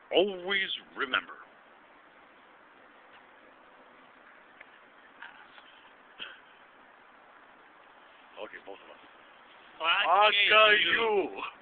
always remember. Okay, both of us. Fuck Fuck you.